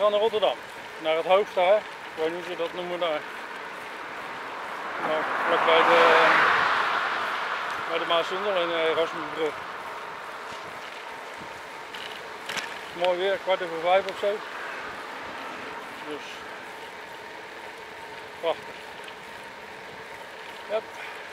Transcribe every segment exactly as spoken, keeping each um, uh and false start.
gaan naar Rotterdam. Naar het hoofd daar. Ik weet niet hoe ze dat noemen daar. Nou, vlak bij de, bij de Maasundel en de Erasmusbrug. Mooi weer, kwart over vijf of zo. Dus prachtig. Yep.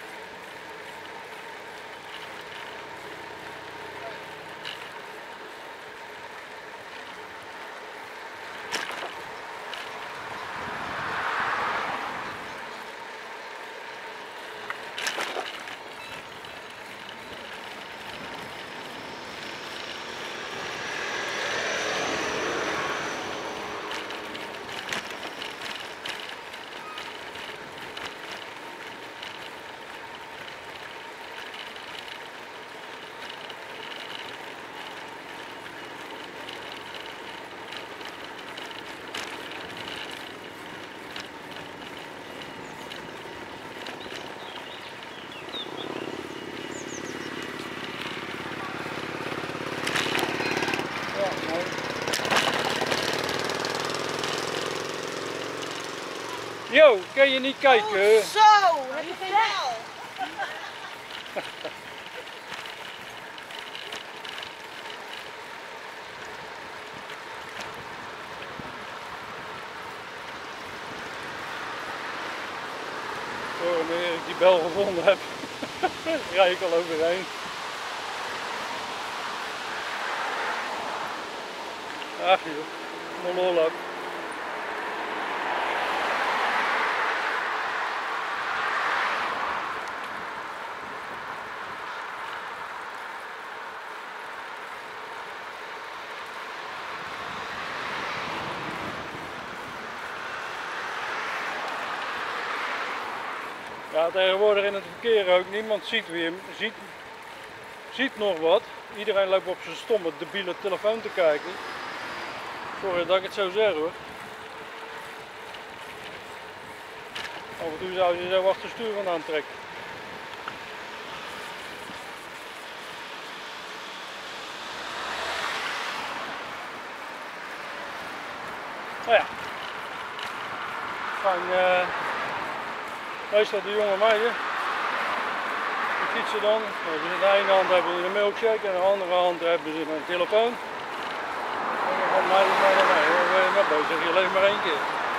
Yo, kan je niet kijken? Oh, zo, heb je geen bel? Zo, wanneer ik die bel gevonden heb, rijd ik al overheen. Ach joh, lol op. Ja, tegenwoordig in het verkeer ook, niemand ziet weer, ziet, ziet nog wat. Iedereen loopt op zijn stomme, debiele telefoon te kijken. Sorry dat ik het zo zeg hoor. Af en toe zou je zo achter het stuur vandaan trekken. Nou ja, gaan uh, meestal de jonge meiden, die fietsen dan. Nou, dus in de ene hand hebben ze een milkshake en in de andere hand hebben ze een telefoon. En dan van mij, mij naar mij, dan ben je maar bezig, je leeft maar één keer.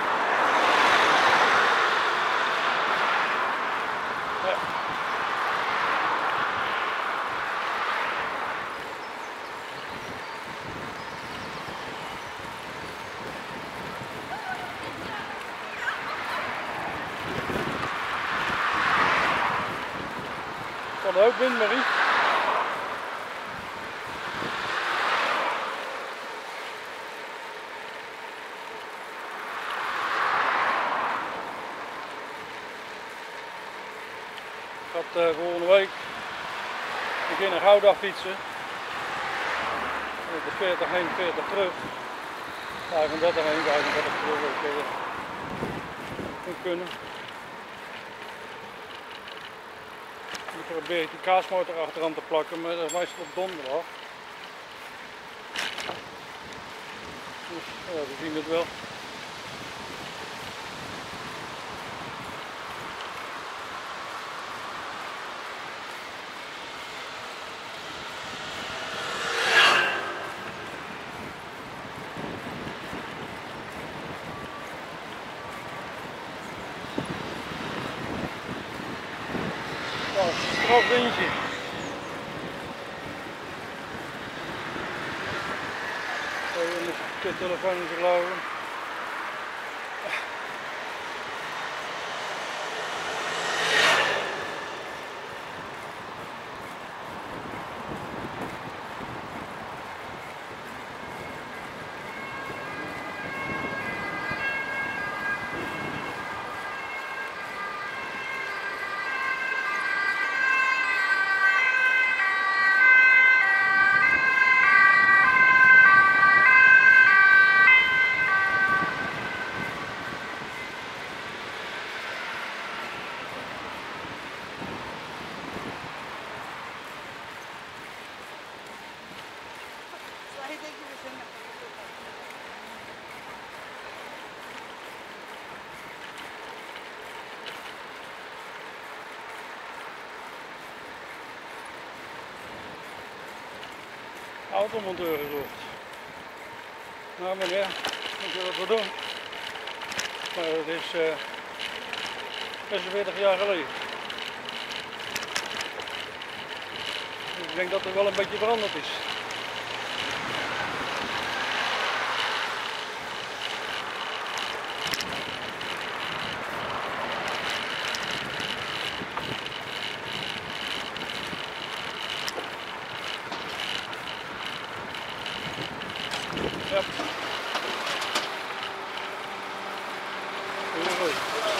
Ja. Kan er ook wind, Marie. Ik ga uh, volgende week beginnen Gouda fietsen. Met de veertig heen, veertig terug. vijfendertig heen, vijfendertig terug. Dat moet kunnen. Ik probeer die kaasmotor achteraan te plakken, maar dat is meestal op donderdag. Dus ja, we zien het wel. Straf windje. Even met de telefoon te geloven. automonteur gezocht. Nou meneer, moet je wat voor doen? Maar dat is uh, zesenveertig jaar geleden. Dus ik denk dat er wel een beetje veranderd is. Ja. Heel goed.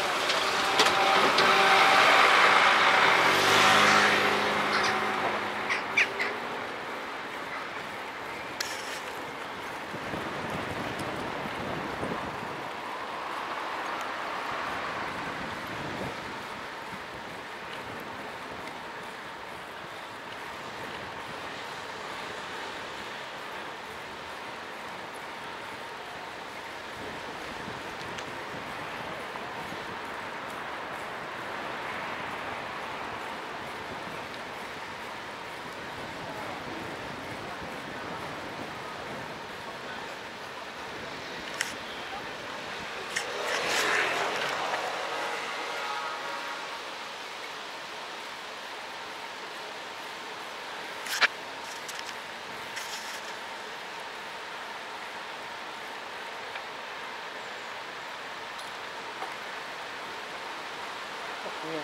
Ja.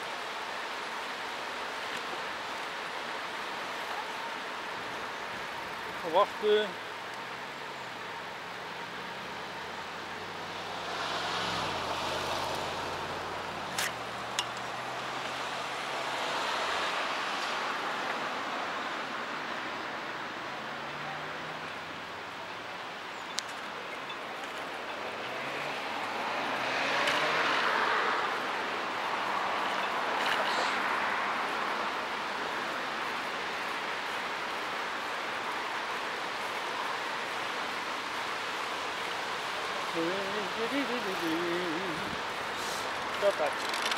Wachten. Dat dat.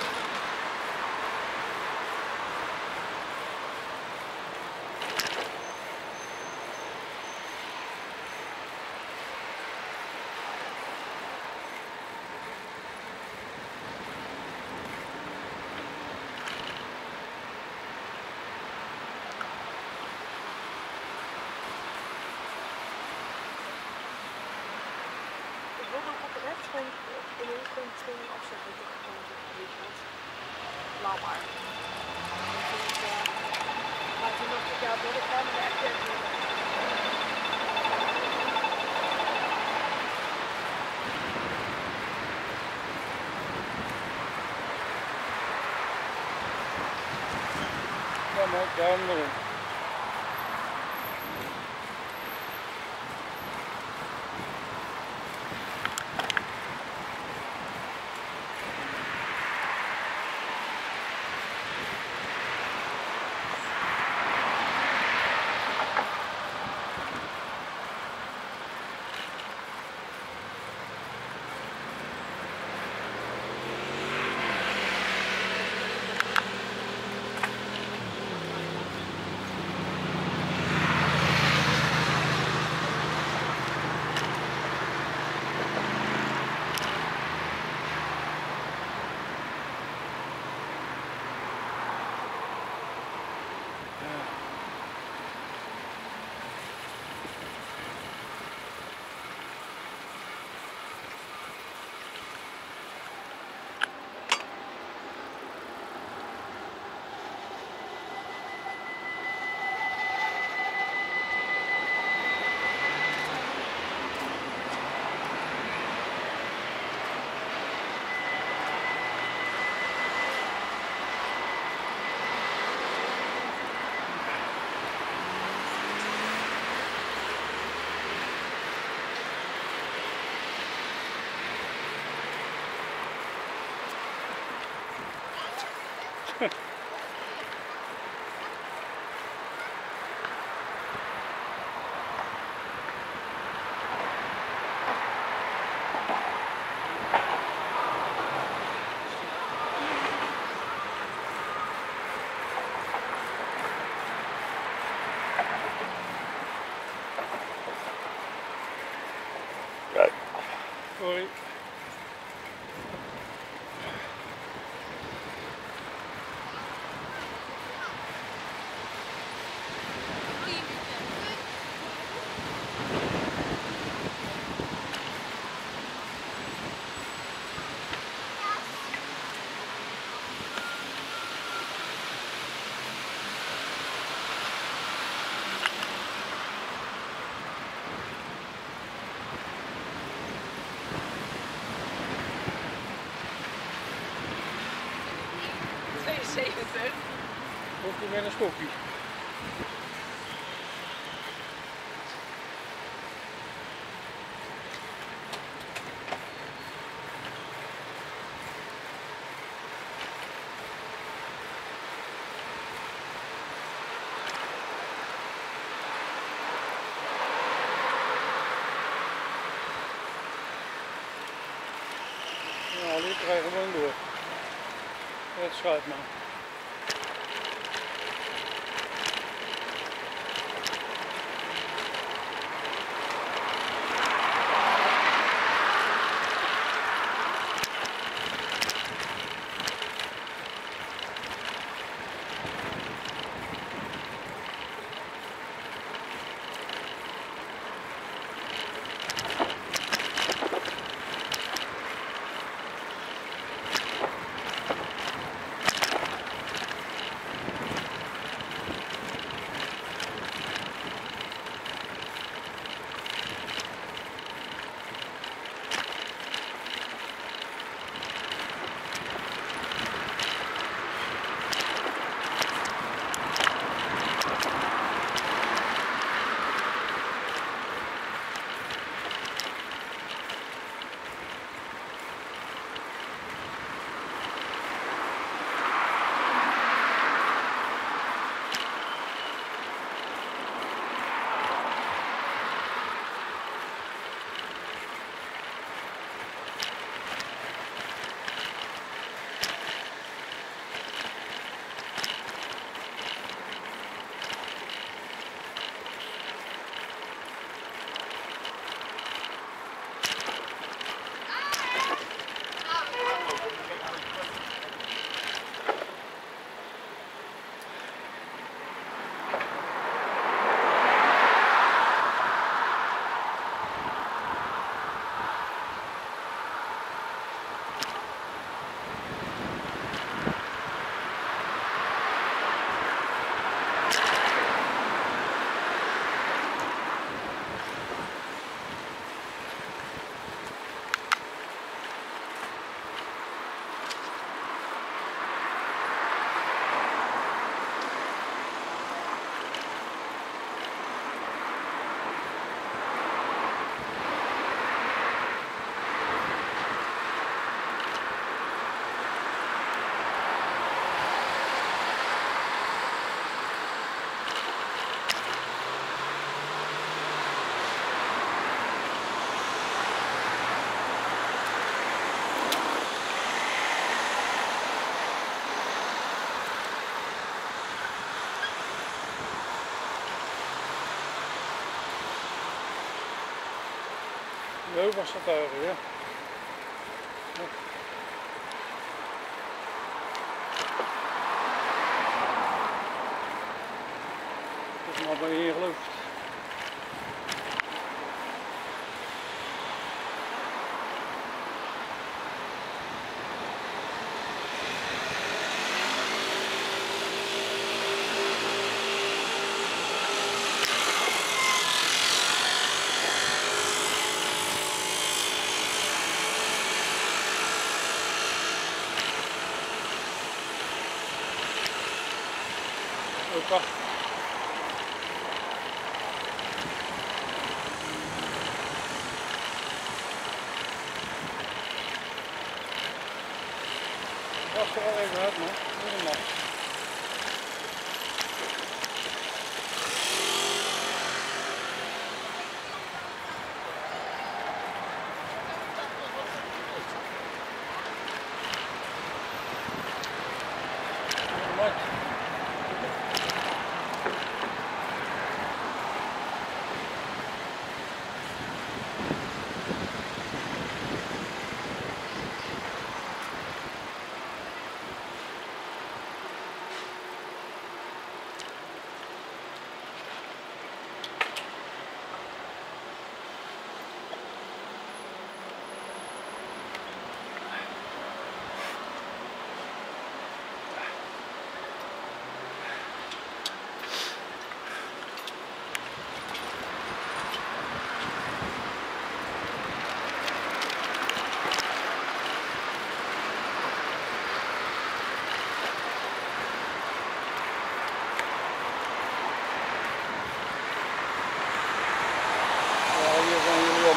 Gewoon ineens gewoon twee afzetten. Laat maar. Maar toen dacht ik, ja, dat ik daar met de echt Kom op, duim erin. Sorry. tweeënzeventig. Komt hij met een stokje. Nou, die krijgen we gewoon door. Het schuift maar. De overste tuigen, ja. Ja. Dat is maar bij je gelooft. Opa. Dat is er wel even uit, man. Helemaal.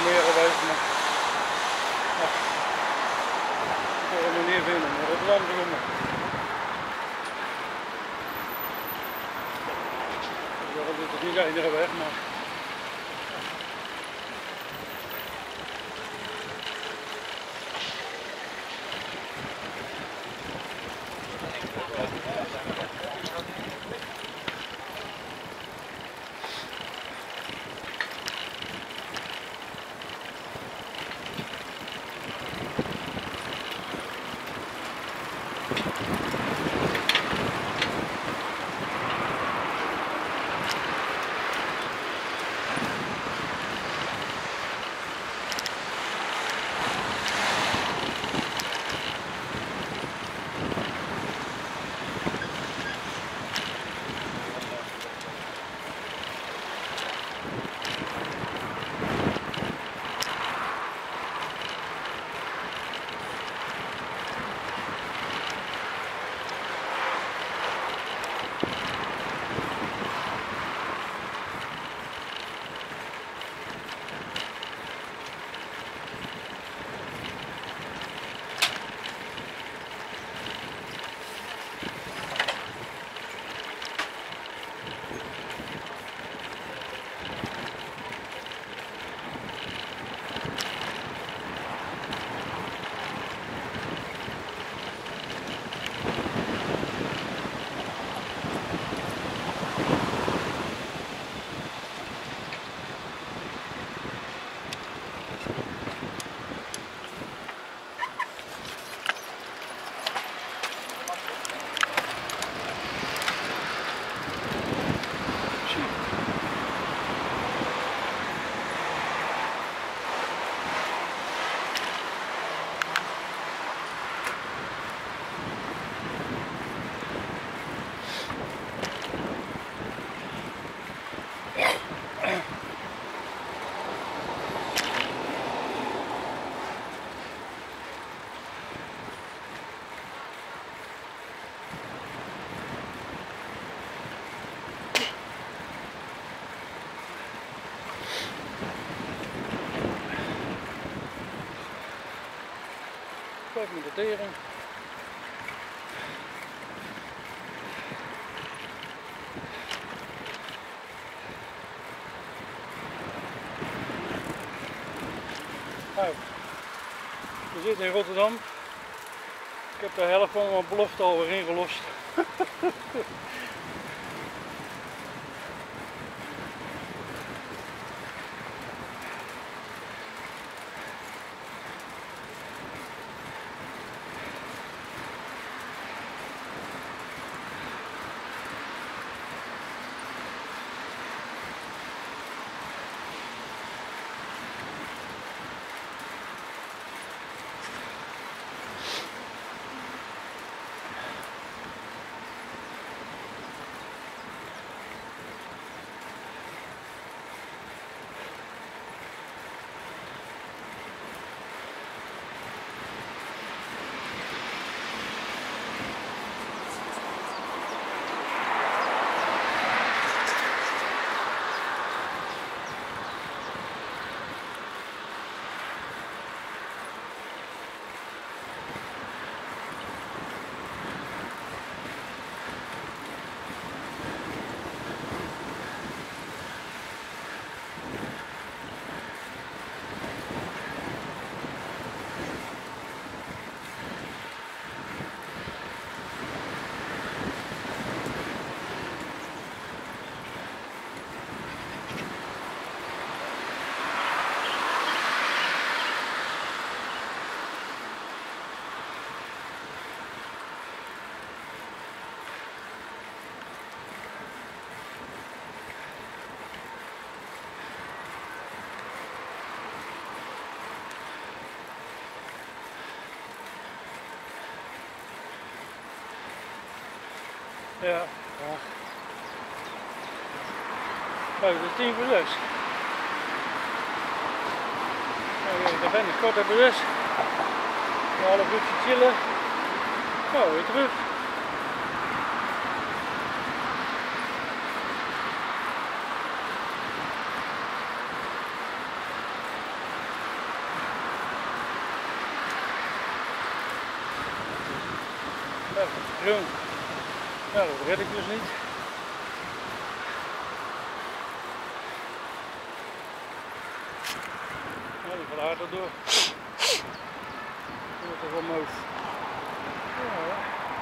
meer geweest, maar ja, ik wil hem nog niet vinden, maar Rotterdam doen we. Dit is niet de enige weg, maar kijk met de tering. Nou, we zitten in Rotterdam. Ik heb de helft van mijn belofte alweer ingelost. Ja, ja. Kijk, het is tien voor zes. Nou, daar ben ik kort op zes. Een half uurtje chillen. Nou, weer terug. Ja, groen. Ja, dat red ik dus niet. Ja, die gaat harder door. Die moet toch omhoog. Ja.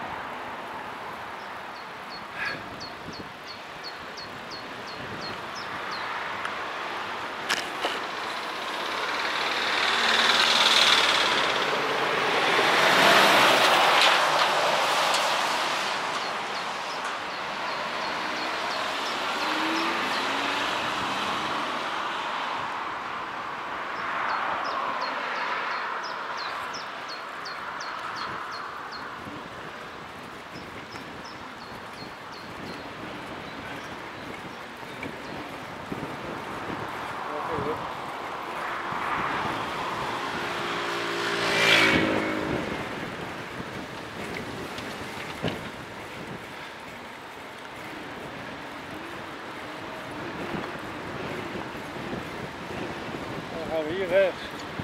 Dan gaan we hier rechts.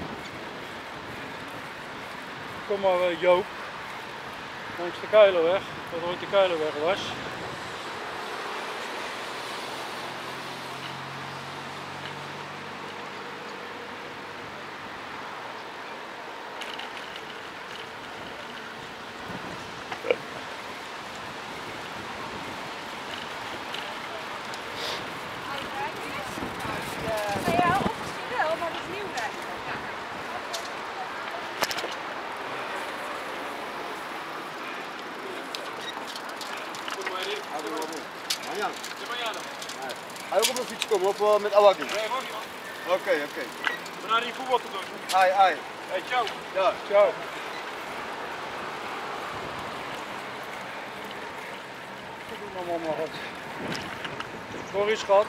Kom maar uh, Joop, langs de Kuilenweg, wat ooit de Kuilenweg was. Ga je ook op een fiets komen of uh, met Awaki? Nee, mag niet man. Oké, oké. Okay. We gaan naar die voetbal te doen. Ai, ai. Hey, ciao. Ja. Ciao. We doen hem allemaal wat. Sorry schat.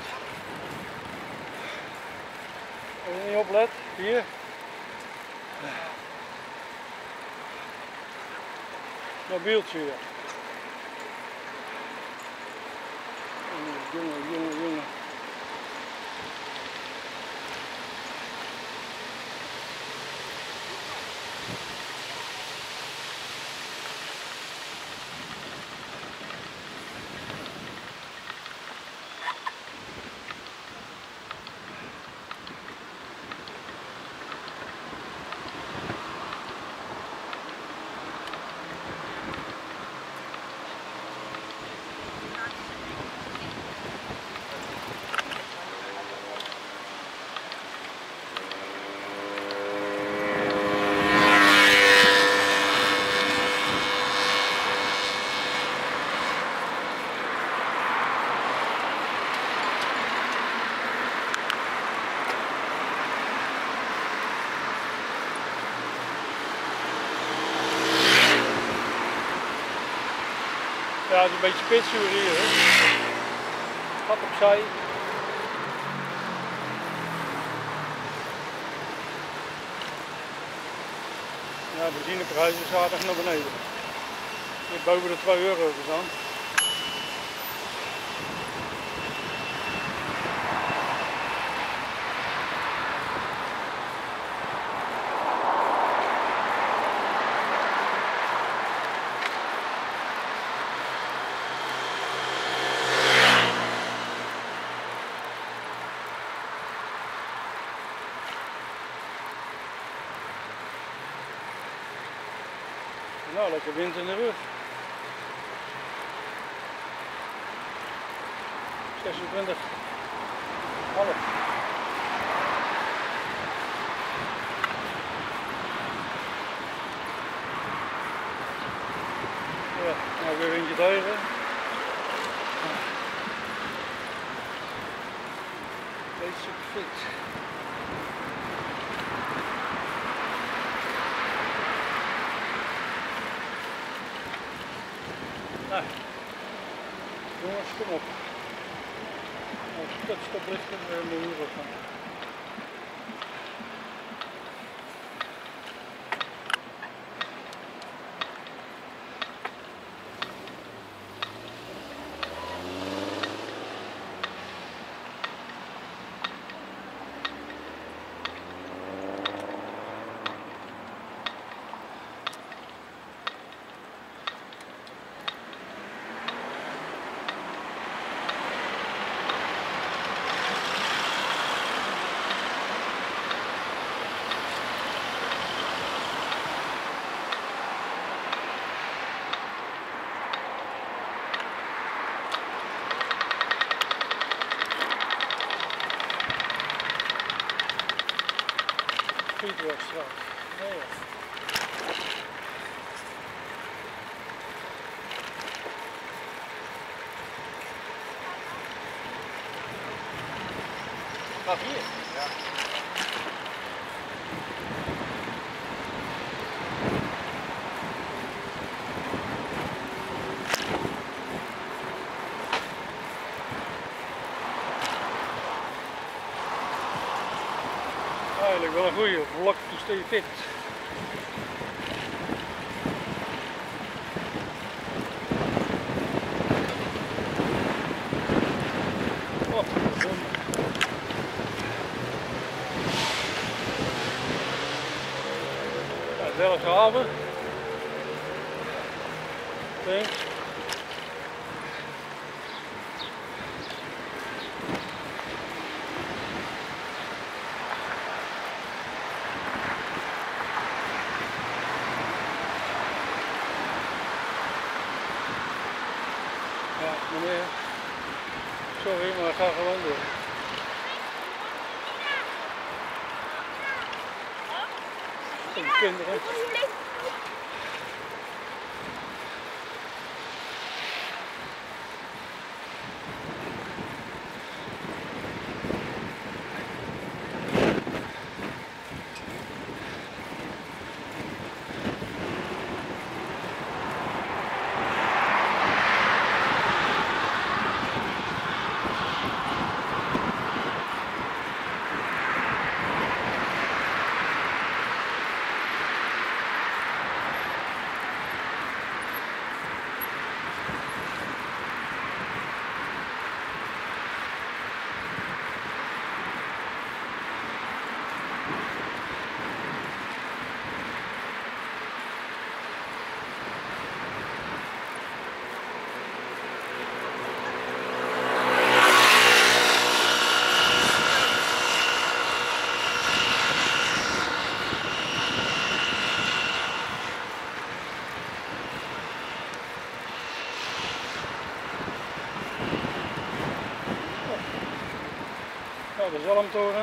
Als je niet oplet, hier. Mobieltje hier. Jongen, jongen, jongen. Ja, het is een beetje pitsuur hier, hè. Gat opzij. Ja, de benzineprijs is aardig naar beneden. Hier boven de twee euro gestaan. Nou, lekker wind in de rug. zesentwintig. Half. Ja, nou weer windje tegen. Deze super fit. Nou, jongens, kom op. Als het stoplicht kunnen we helemaal hier op gaan. Nieuwdorpstraat. Nee, ja. Gaat hier? Ja. Eigenlijk wel een goede vlak to stay fit. Oh, ja, Delftse haven. Denk. Ja, meneer. Sorry, maar ik ga gewoon door. Voor de kinderen. Nou, de Zalmtoren.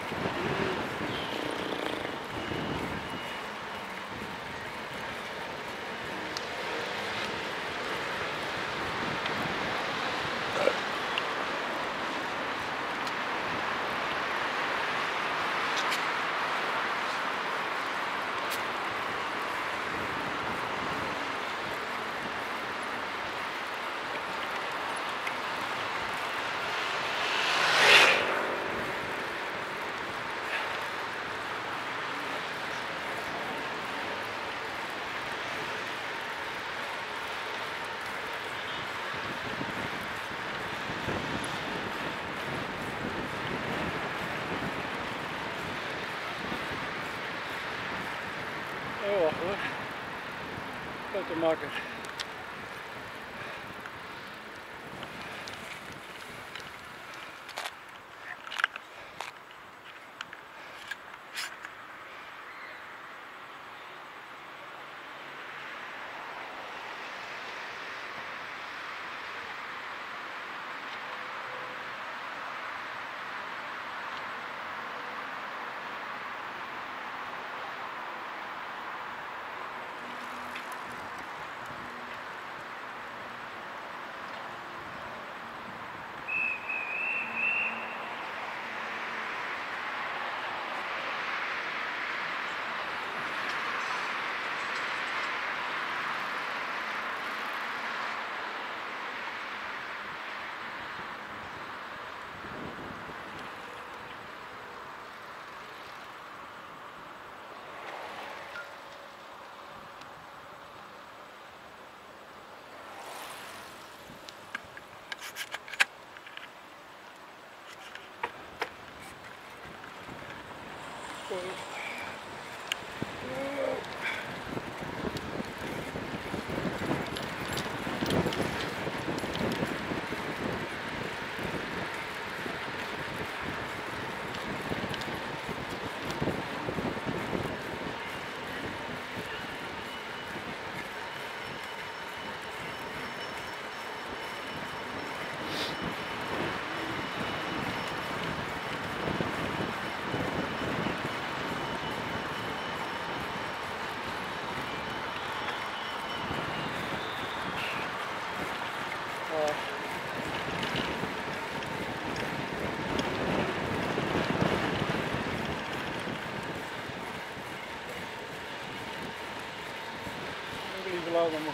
Oh, wacht hoor. Foto maken.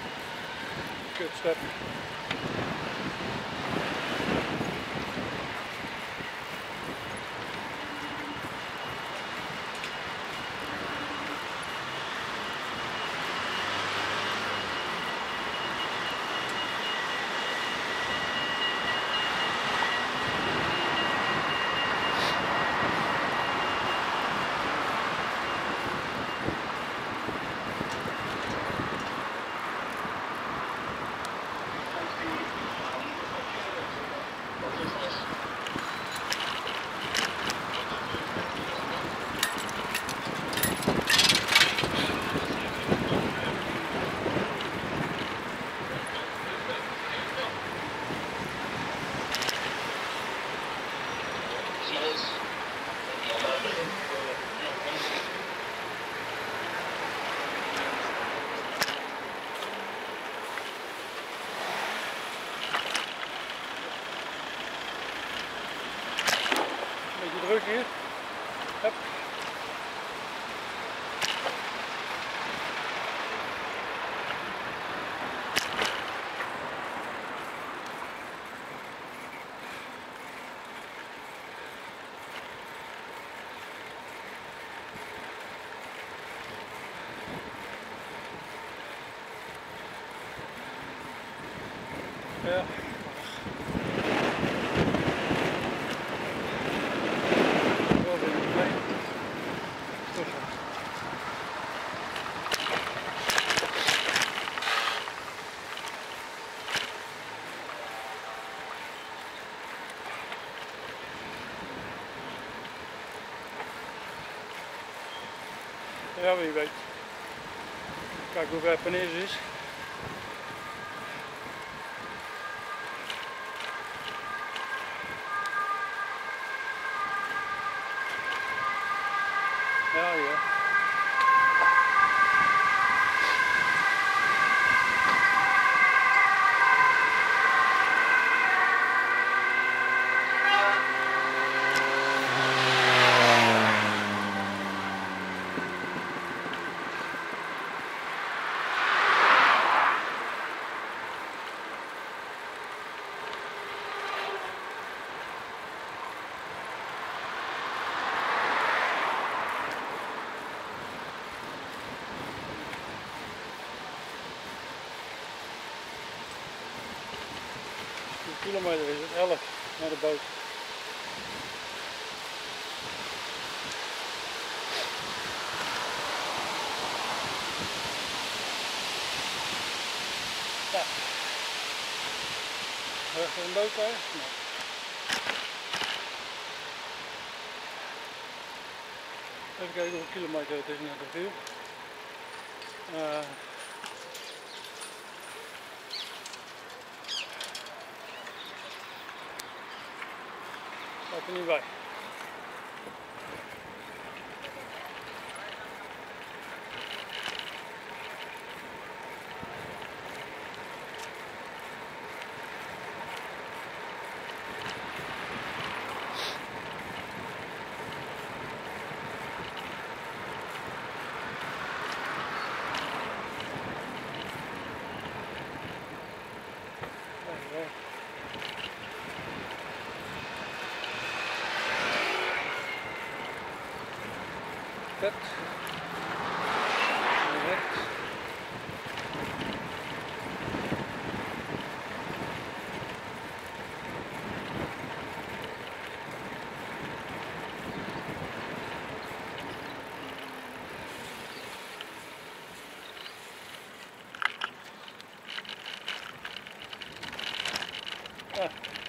Kutstep. Beetje druk hier. Hup. Ja. Ja, wie weet. Kijk hoe ver Peneus is. Ja, ja. Hoeveel kilometer is het? elf naar de boot. Ja. Weg er een boot bij? Nee. Even kijken hoeveel kilometer het is naar de veel. Uh, staat er niet bij. Vet. Recht. Ja.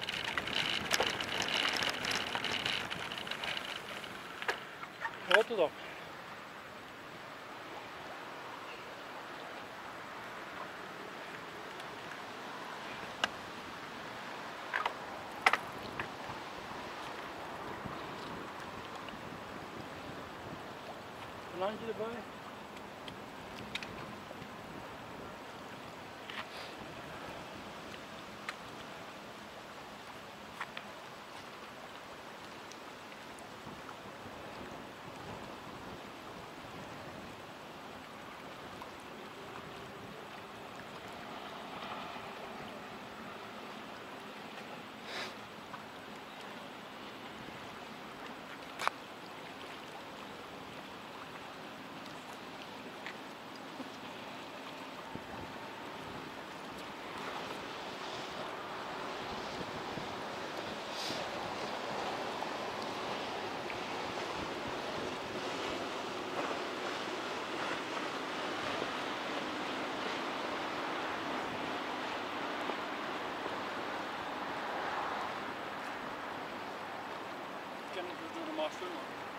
Rotterdam. Een handje erbij. Maarstunnel.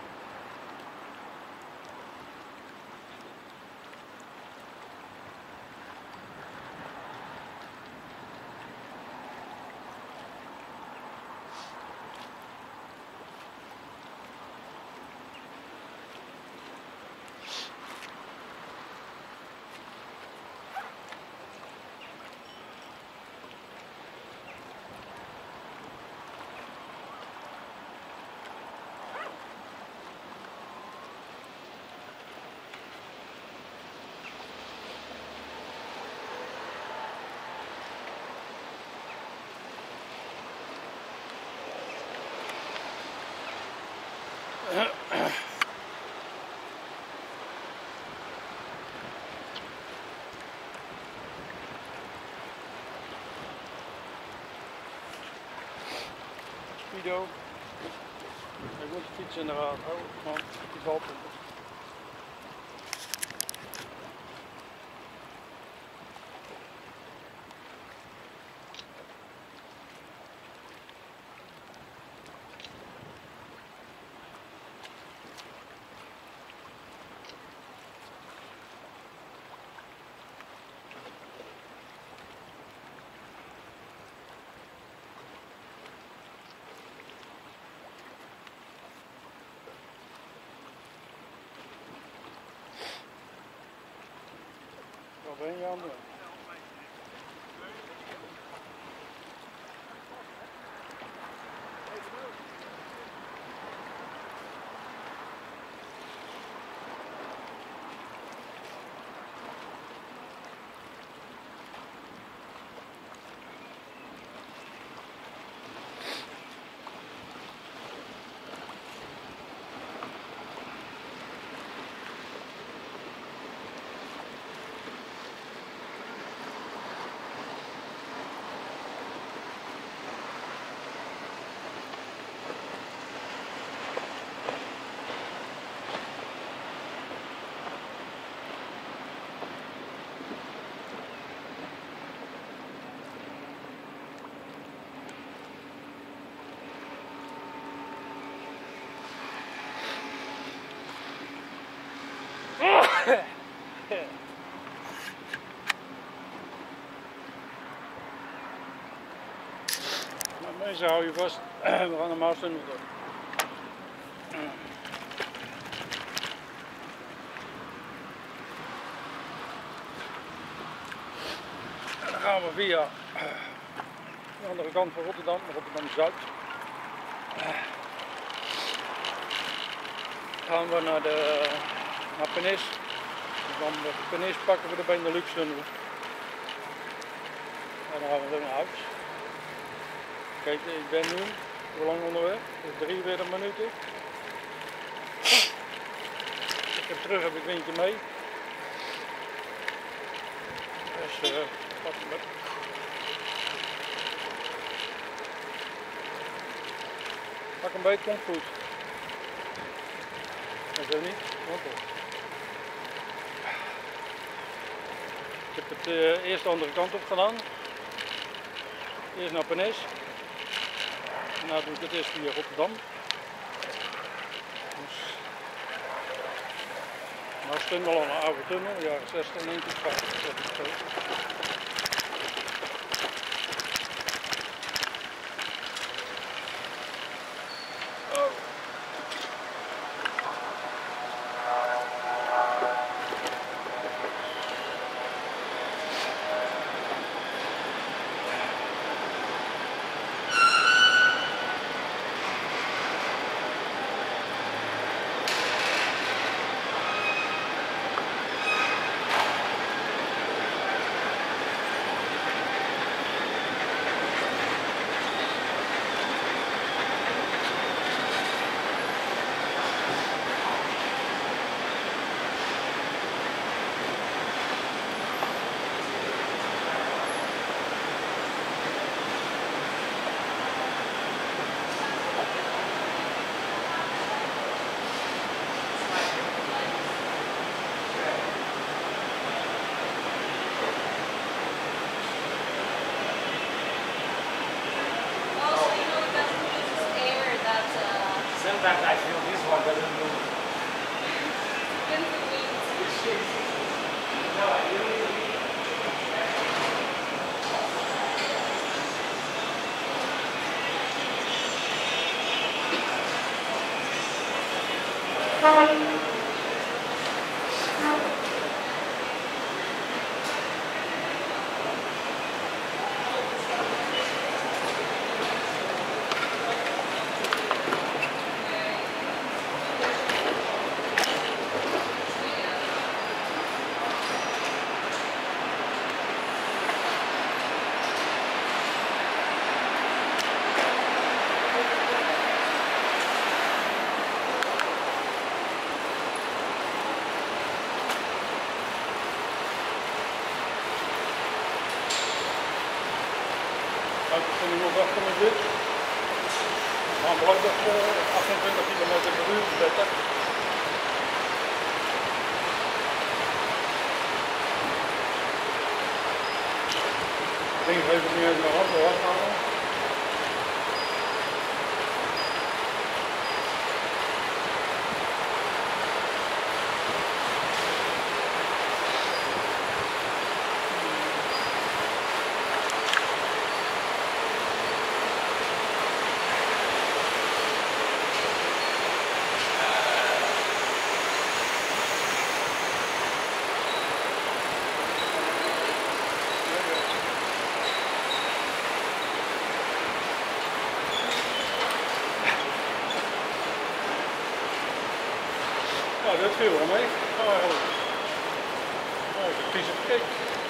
Speedo. Ik moet de fiets in de raad houden, want die valt er. Waar ben je aan doen? Nou, meestal hou je vast, we gaan de Maarstunnel door. En dan gaan we via de andere kant van Rotterdam, Rotterdam-Zuid. Gaan we naar de naar Pernis. Dan de Pernis pakken we de Benelux-tunnel. En dan gaan we weer naar huis. Kijk, ik ben nu hoe lang onderweg? drieënveertig minuten. Ik heb terug heb ik windje mee. Dus uh, pak hem met. Pak hem bij, het komt goed. Dat is niet. Okay. Ik heb het uh, eerst de andere kant op gedaan. Eerst naar Pernis. En nu doe ik het eerst via Rotterdam. Dus, Maarstunnel, een oude tunnel, jaren zestig, negentig, vijftig. Van die nog achter me zit. Maar behoorlijk uh, achtentwintig kilometer per uur zetten. Ik denk even niet uit mijn hand hoor. Nou, dat viel wel mee. Oh, eigenlijk. Oh, een piece of cake.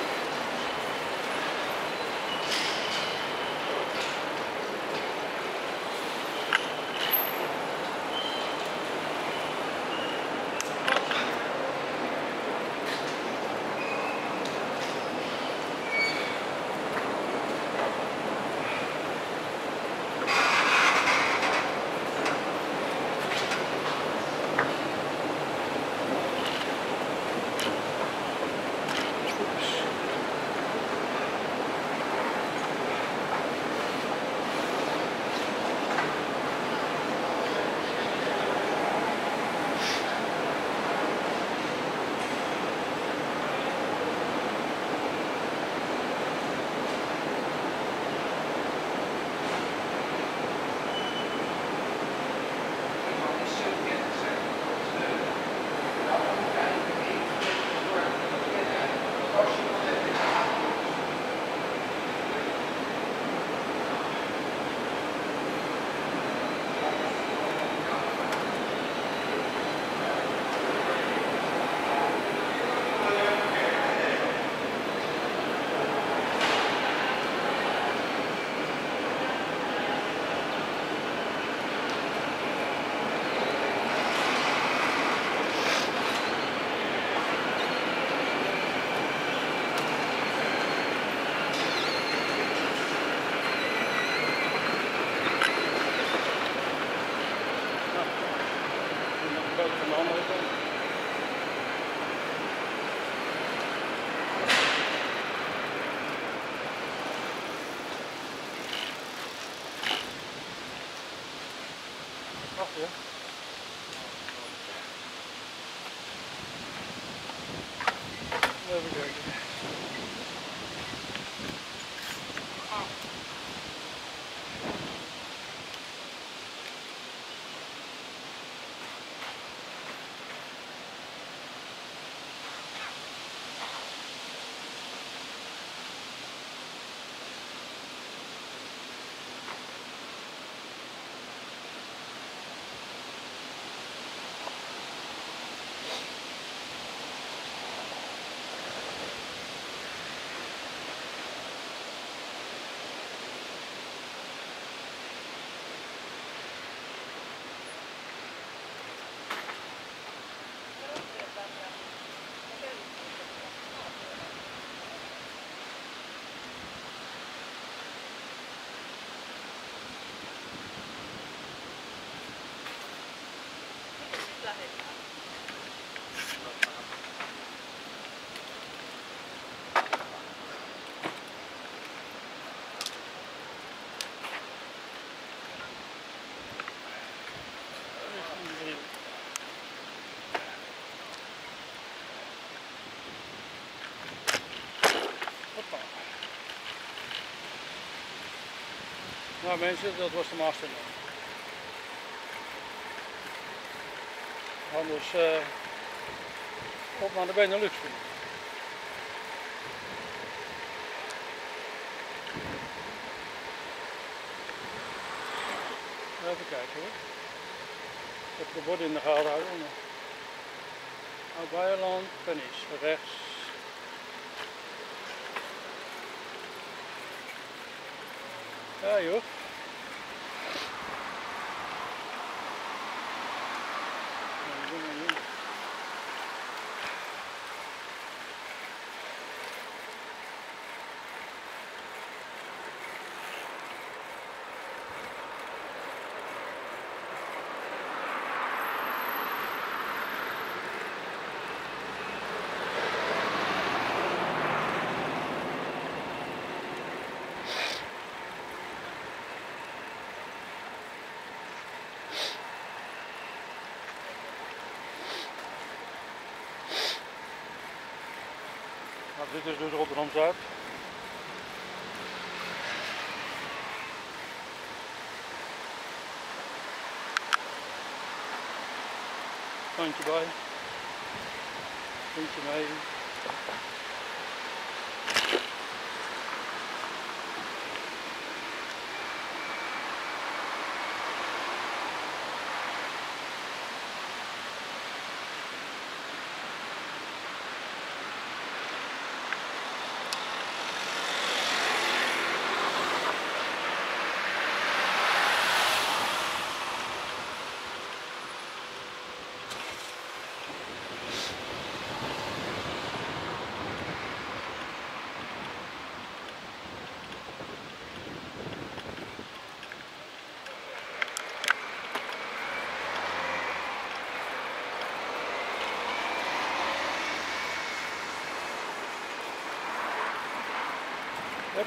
Van de andere kant. Wacht ja. Even kijken. Nou mensen, dat was de master. Anders uh, op naar de Benelux. Even kijken hoor. Ik heb de bord in de gaten houden. Oud-Beierland, Pennies, rechts. Ja joh. Nou, dit is dus Rotterdam-Zuid. Kantje bij. Puntje mee. Yep.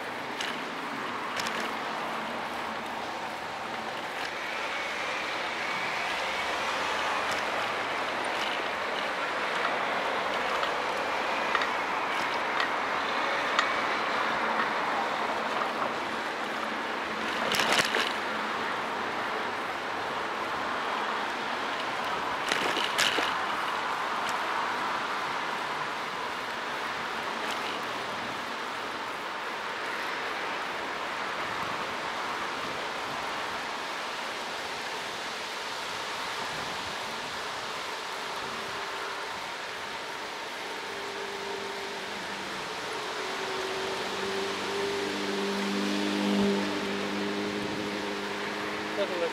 Letterlijk.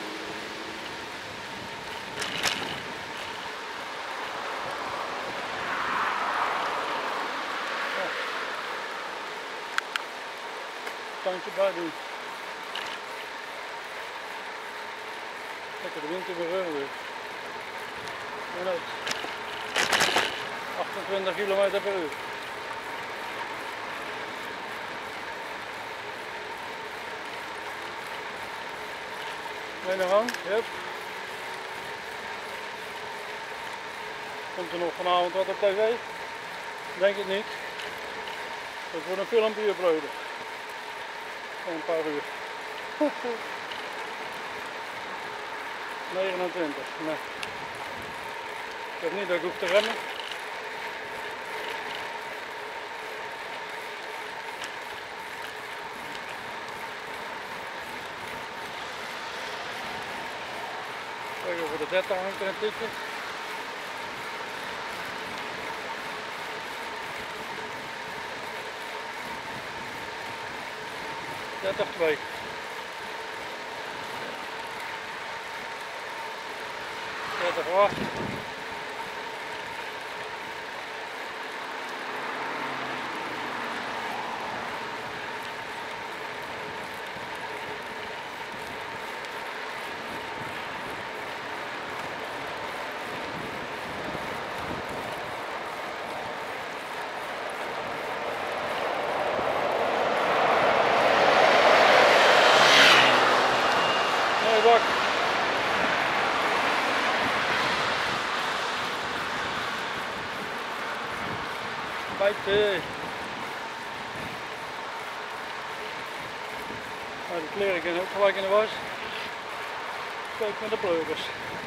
Ja. Kantje bij doen. Lekker de wind in mijn rug weer. En uit. achtentwintig kilometer per uur. Ben je nog aan? Yep. Komt er nog vanavond wat op tv? Denk het niet. Dat wordt een filmpje uploaden. Van een paar uur. negenentwintig. Nee. Ik weet niet dat ik hoef te remmen. Kijken of we de dertig aan kunnen tikken. dertig twee. dertig acht. Bak. Bijten. Nou, de kleren kunnen ook gelijk in de was. Kijk met de pleugels.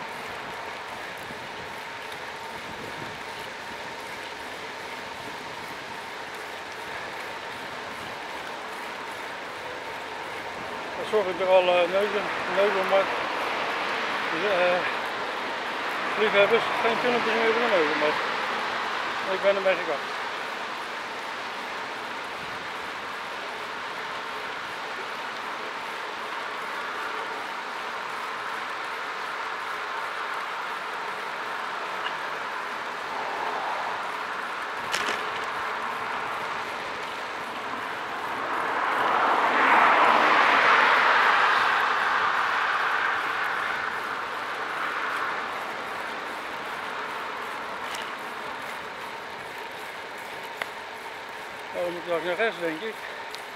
Sorry, ik ben al uh, neuzen, neuzen, maar uh, liefhebbers, geen filmpjes meer over de neuzen, maar ik ben ermee gekocht. Nou, dan moet ik naar rechts, denk ik.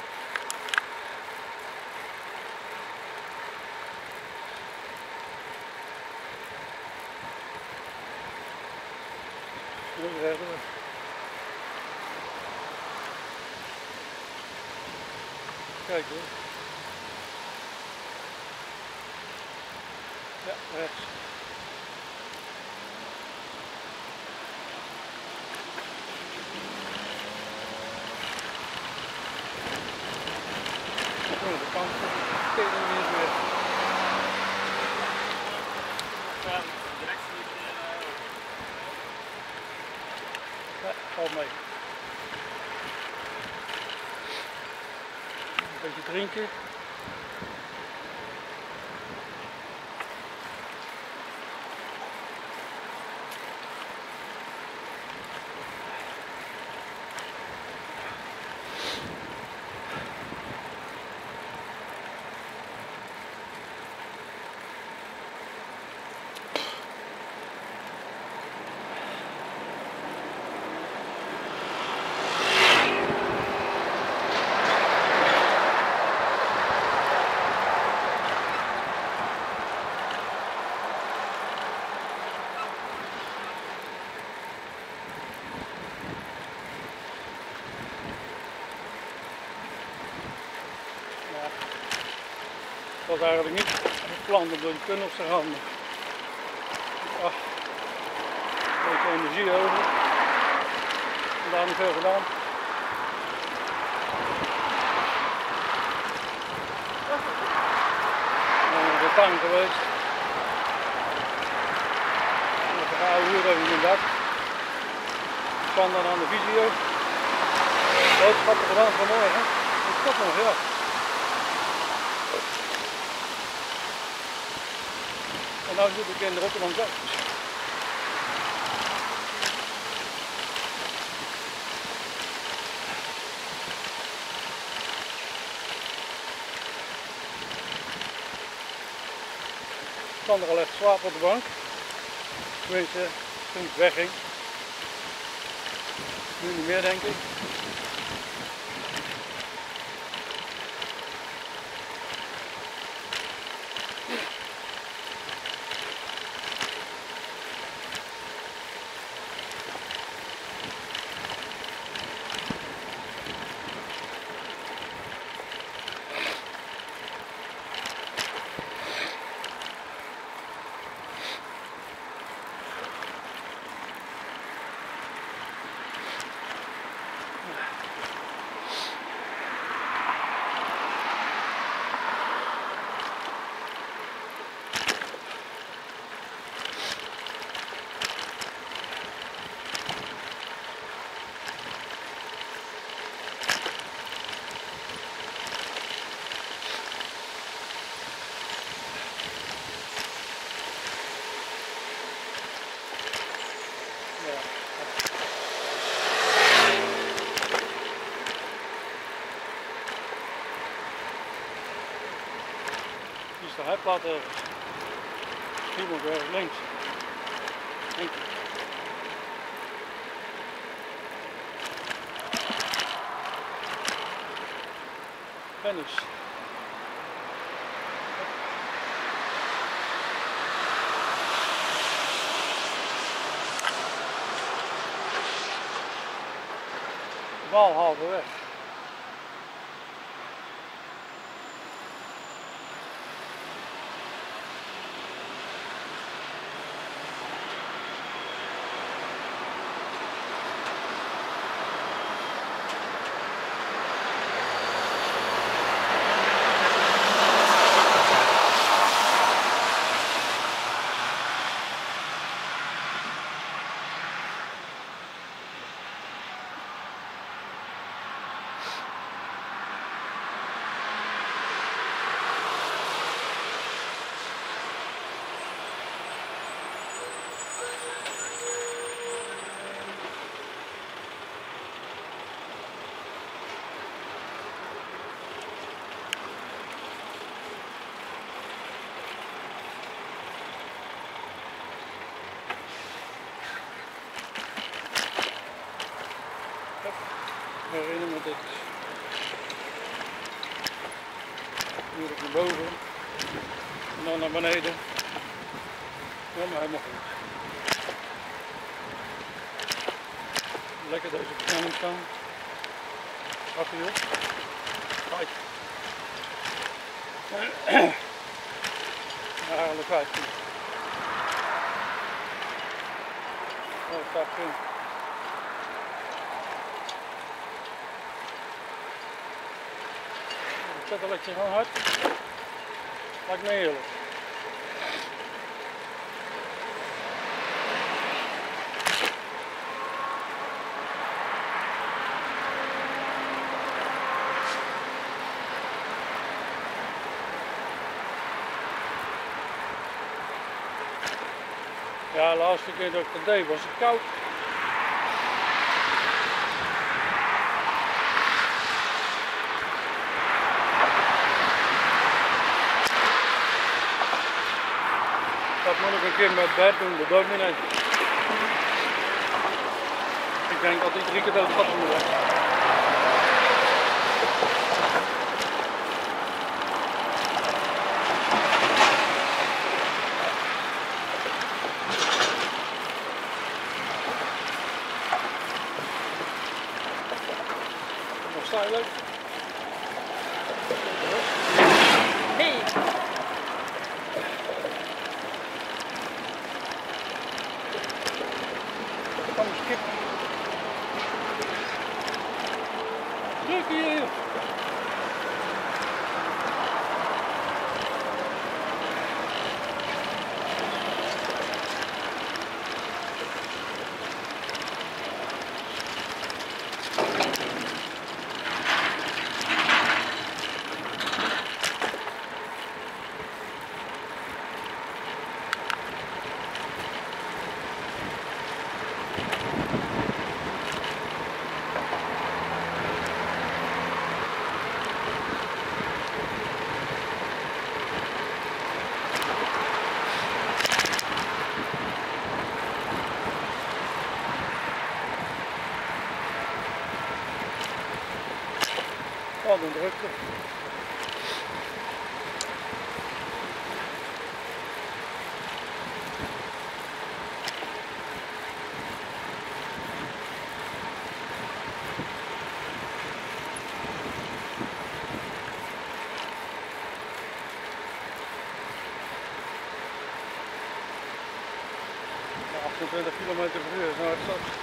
Dat is recht door. Kijk hoor. Ja, rechts. De kant tegen de weer. Ja, direct niet. Ja, valt mee. Een beetje drinken. Dat was eigenlijk niet het plan om door die tunnels te gaan. Ach, een beetje energie over. Vandaar niet veel gedaan. Dan ben ik de tuin geweest. Met een oude huur over mijn dak. Ik kwam dan aan de visio. Boodschappen gedaan vanmorgen. Ik stop nog, ja. En nu zit ik in de Rotterdam Zuid. Sander al echt slaap op de bank. Tenminste, toen ik wegging. Nu niet meer, denk ik. Hier is de uitplaat ergens. Misschien moet ergens links. Denk ik. Tennis. De bal halverwege. Natuurlijk naar boven. En dan naar beneden. Ja, maar helemaal goed. Lekker deze versnelling staan. Gaat hij op. Kijk. Ja, eigenlijk vijftien. Oh, dat staat erin. Ik zet lekker gewoon hard. Lijkt me heerlijk. Ja, de laatste keer dat ik dat deed was het koud. Dat moet ik een keer met bed doen, dat doe ik niet. Ik denk dat die drie keer dood gaat worden. Nog sta je leuk? Hey! Kom eens kip. Druk hier! Wat een drukte. achtentwintig kilometer per uur is nou echt zo.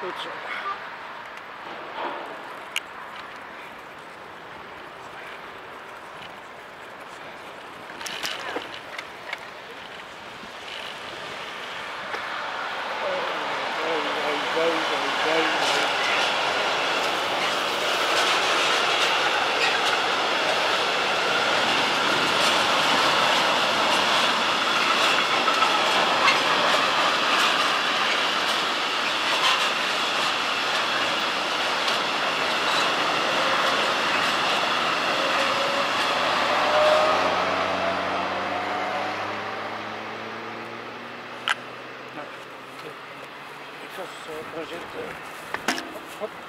Goed zo. Daar zit, uh, hop, hop.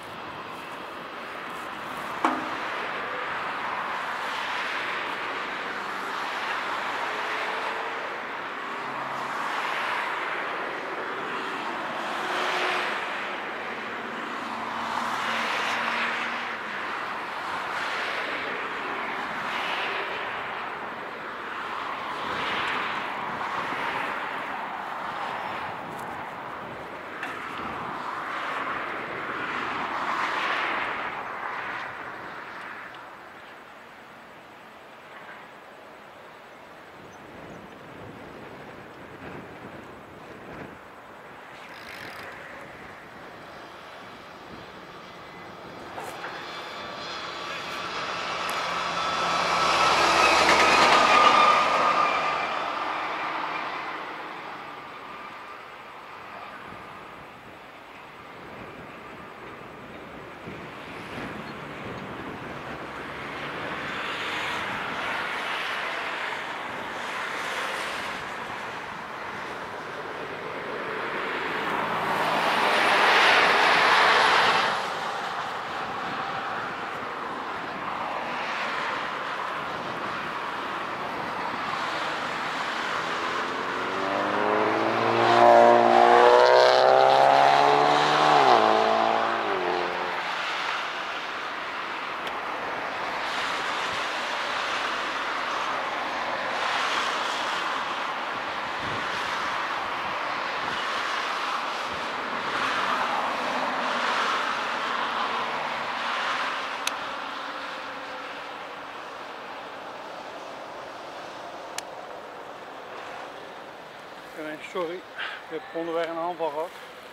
Sorry, ik heb onderweg een aanval gehad.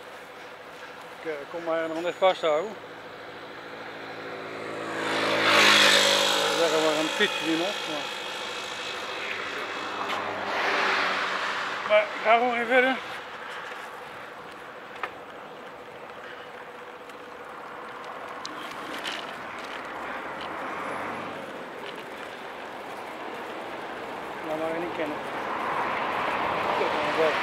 Ik uh, kon mij nog net vasthouden. Ik zeggen maar een fietsje die nog. Maar... maar ik ga gewoon even verder. Laat maar niet kennen. But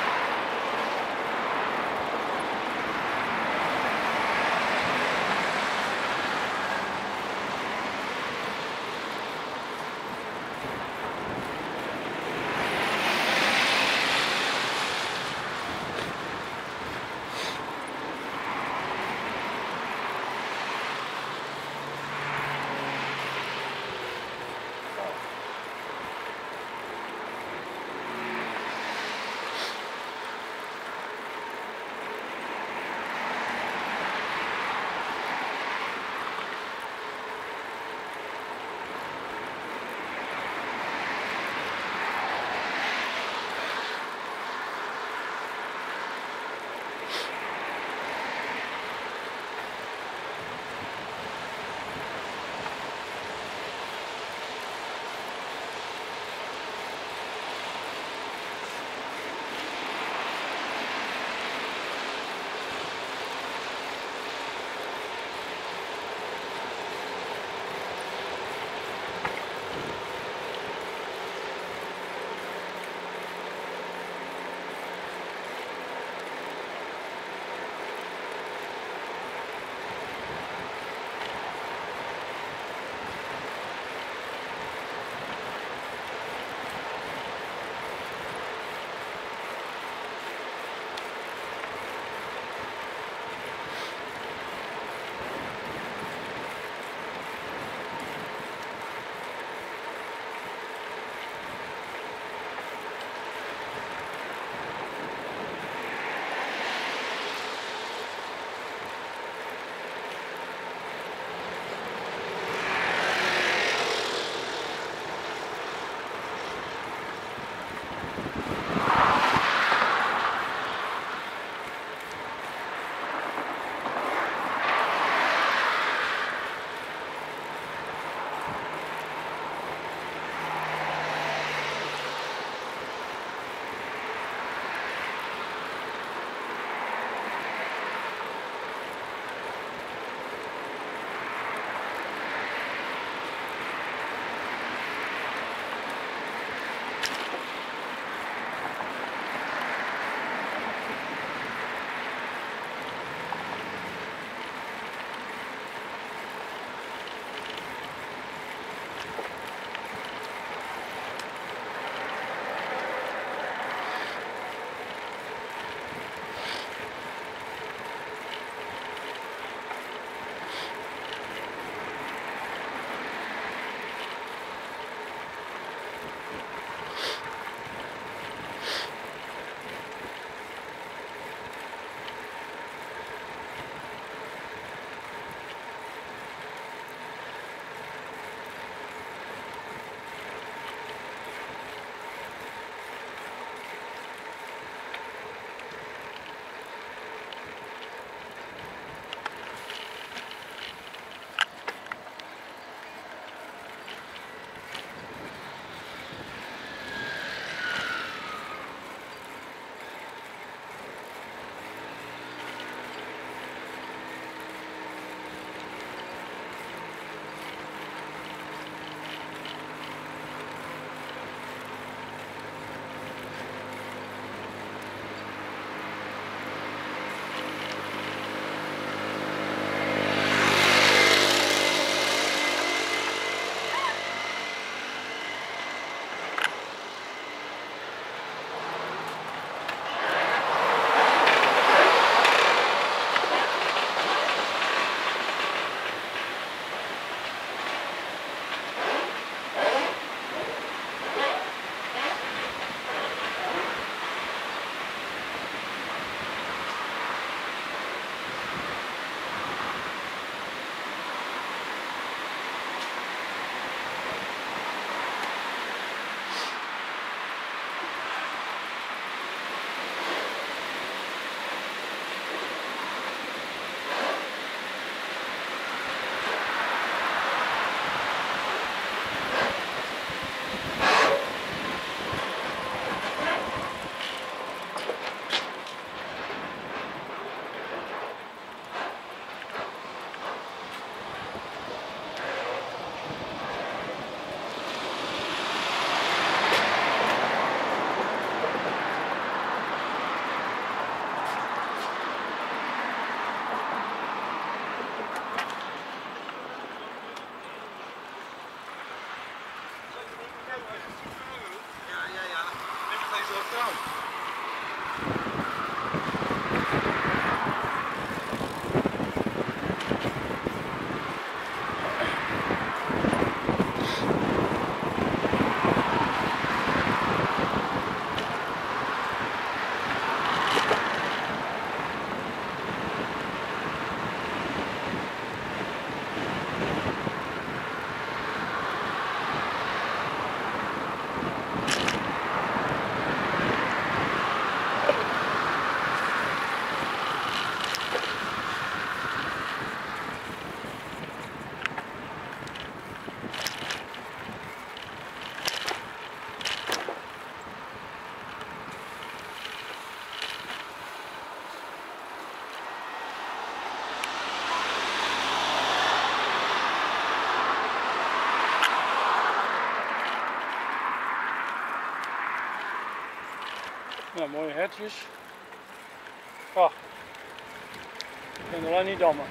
Nou, mooie hertjes. Ah, ik ben alleen niet dammen.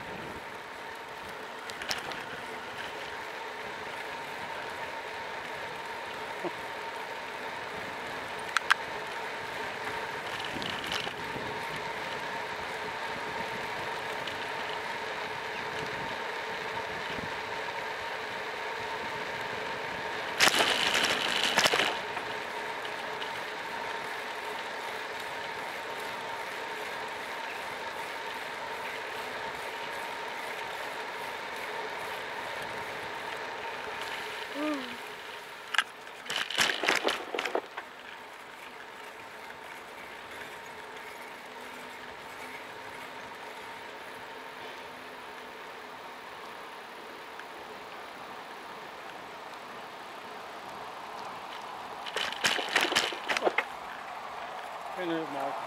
Geen hut maken.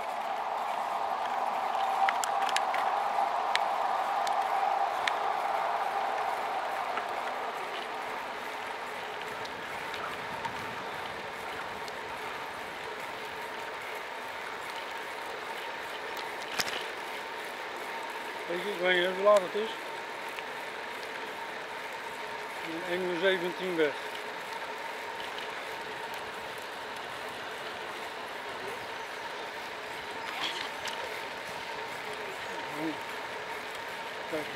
Weet je, ik weet niet hoe laat het is. één uur zeventien weg. Kijk.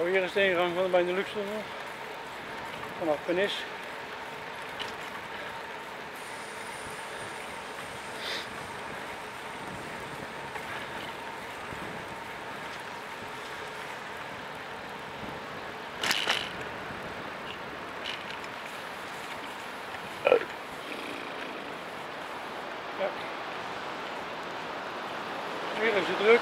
Nou, hier is de ingang van de Benelux tunnel vanaf Pernis. Ja. Hier is het druk.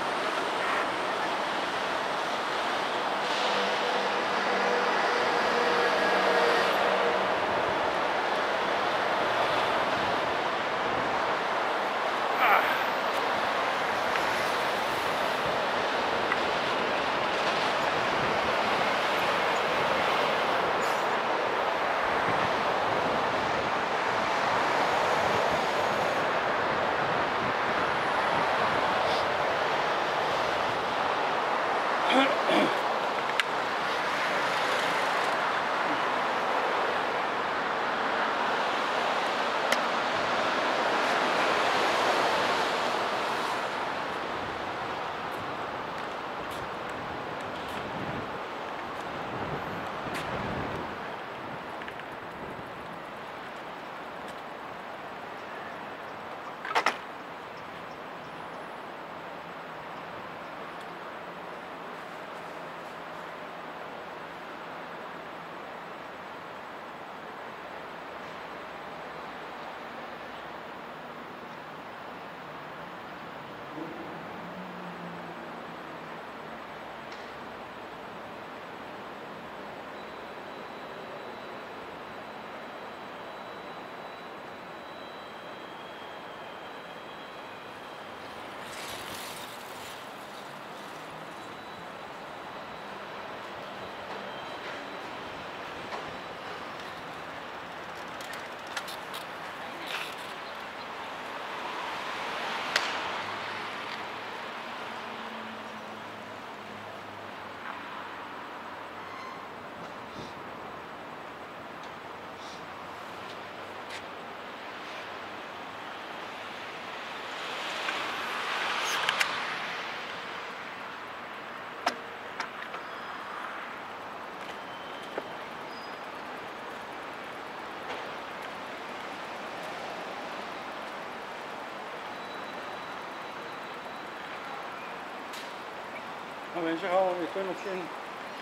Nou mensen, gaan we weer tunneltje in.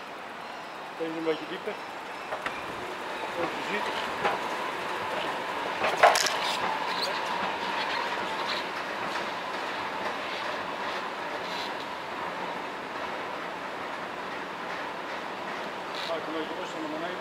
Deze een beetje dieper. Zoals je ziet. Maak een beetje rustig naar beneden.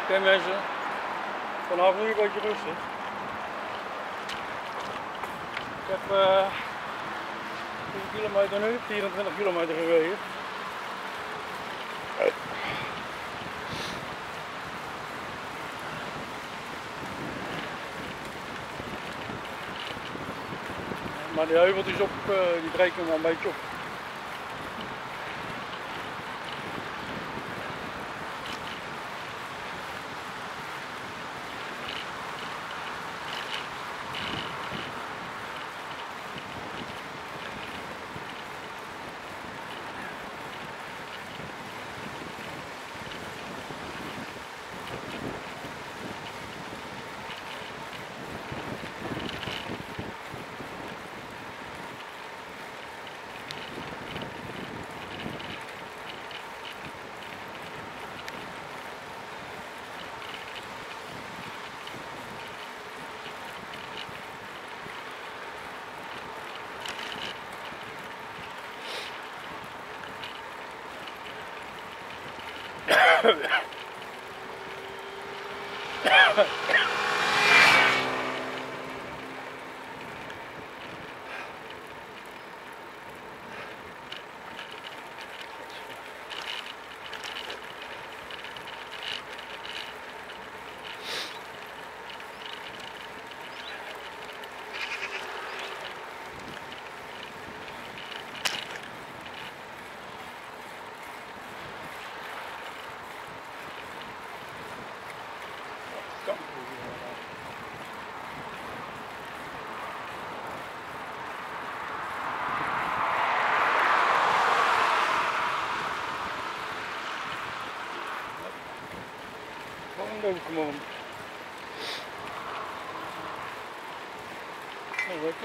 Oké mensen, vanavond nu een beetje rusten. Ik heb uh, hoeveel kilometer nu? vierentwintig kilometer gereden. Maar die heuveltjes op, uh, die breken wel een beetje op. Come on. Oh, lekker.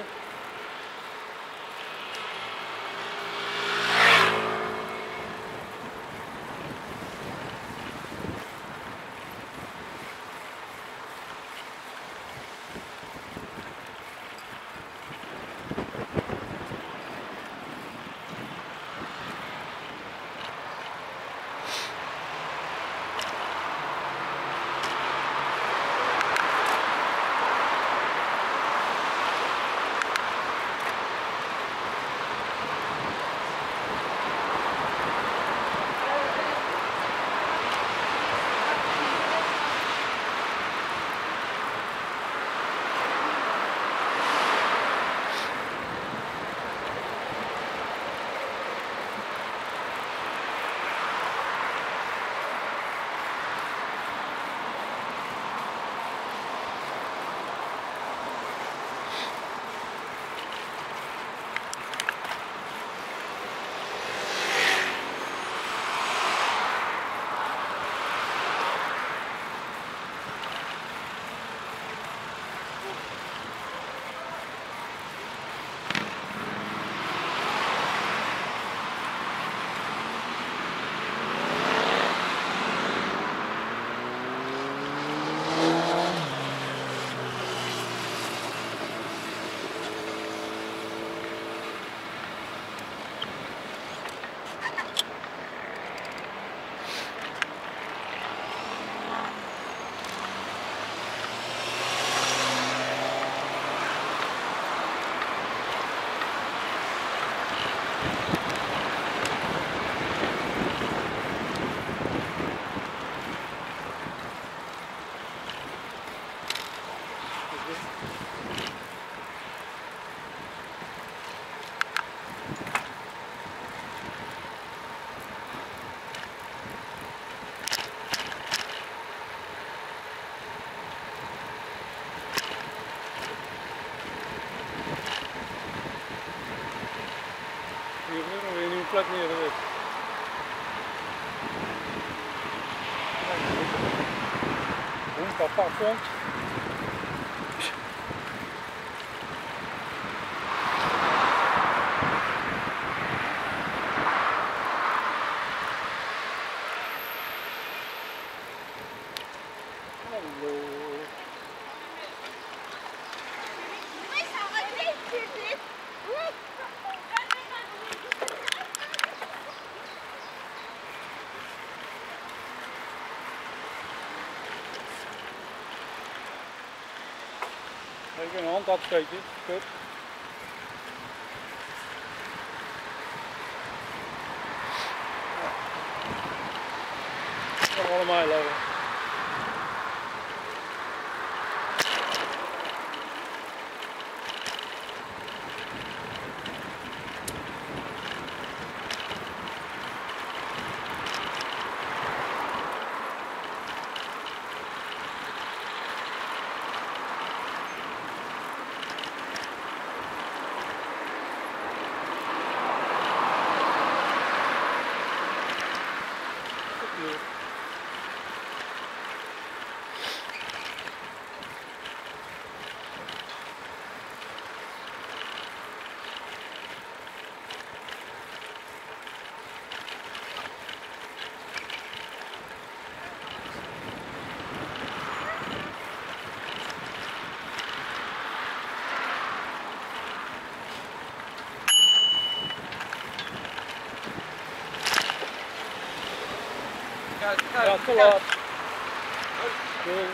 Plek neergezet. Hoe het apart vond. Kijk, een hand afsteken. Kut. Nog allemaal lopen. Ja, te laat. Nee.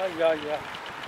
ja, ja.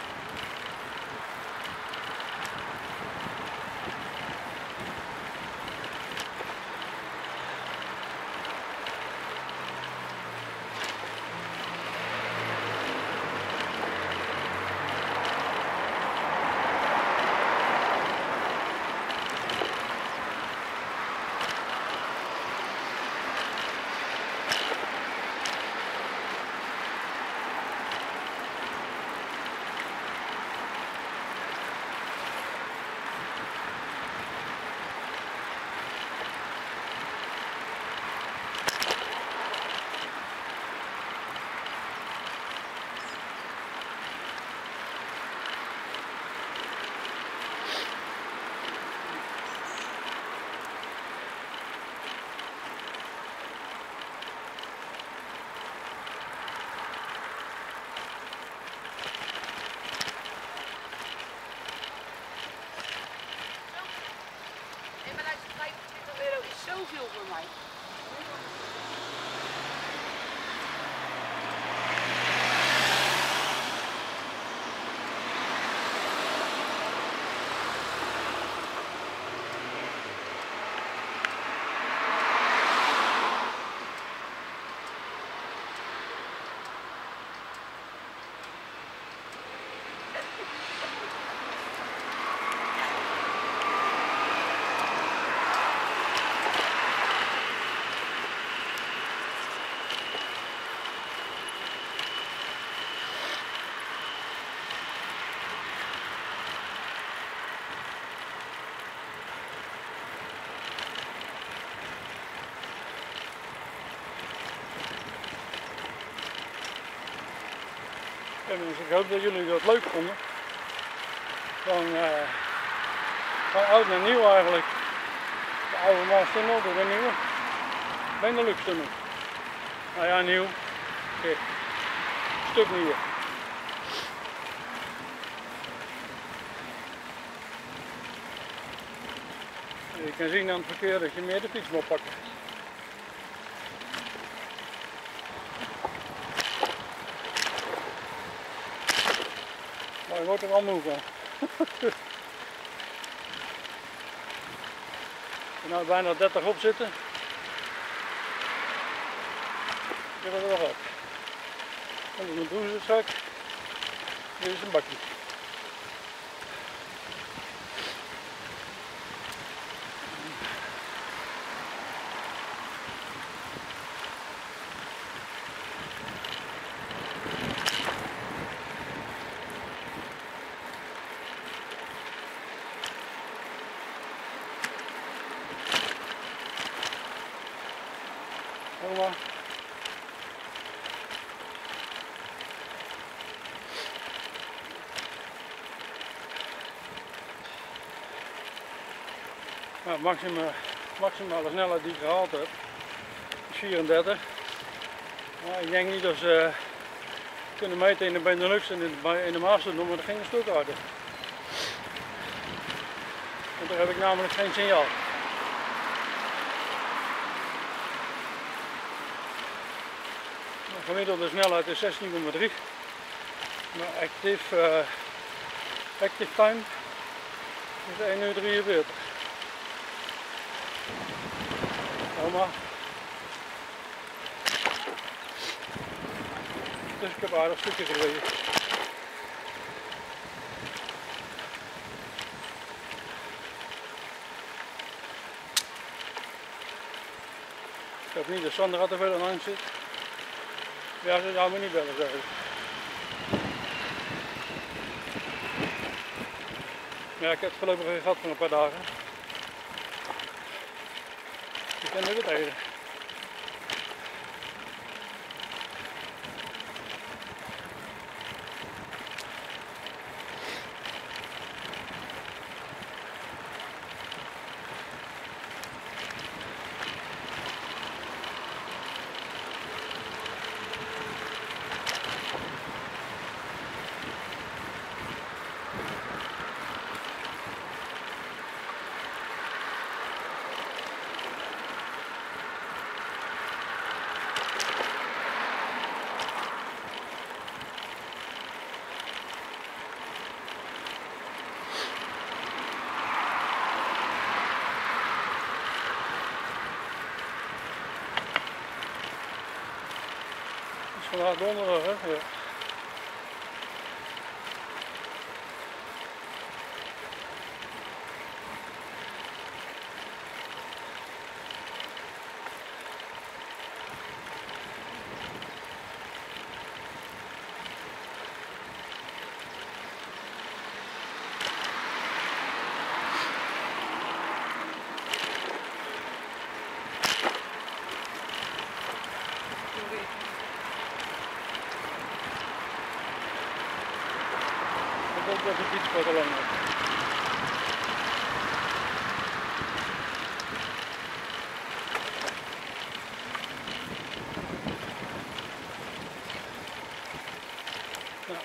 Nee, maar luister, vijfentwintig euro is zoveel voor mij. Ja, dus ik hoop dat jullie dat leuk vonden. Van, uh, van oud naar nieuw eigenlijk. De oude Maastunnel door de nieuwe Benelux-tunnel. Nou ja, nieuw. Kijk, een stuk nieuwer. En je kan zien aan het verkeer dat je meer de fiets moet pakken. Maar je wordt er wel moe van. Er nou bijna dertig op zitten. Ik heb het er wel gehad. Dat is mijn broezenzak. Dit is een bakje. Oma. Nou, maxima, maximale snelheid die ik gehaald heb is vierendertig. Nou, ik denk niet dat ze kunnen meten in de Benelux en in de, in de Maastunnel, maar dat ging een stuk harder. Want daar heb ik namelijk geen signaal. De gemiddelde snelheid is zestien komma drie, maar active, uh, active time is één uur drieënveertig. Oma. Dus ik heb een aardig stukje gereden. Ik hoop niet dat Sandra te veel aan de hand zit. Ja, ze zou me niet bellen, zeg ik. Ja, ik heb het voorlopig weer gehad van een paar dagen. Ik ken er weer tegen. vandaag donderdag, hè? Ja. Ik hoop dat de fiets wat te lang is. Nou.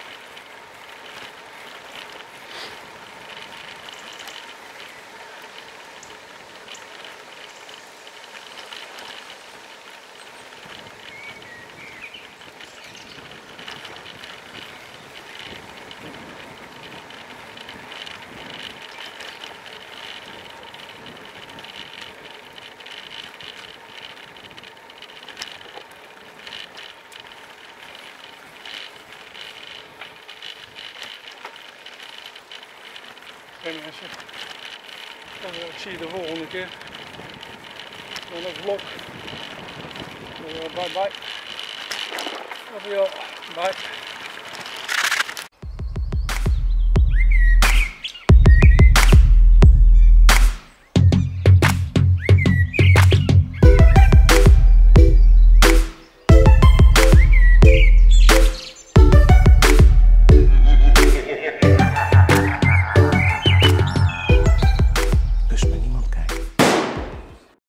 Oké mensen, dan ik zie je de volgende keer. Dan een vlog. Bye bye. Love you all. Bye.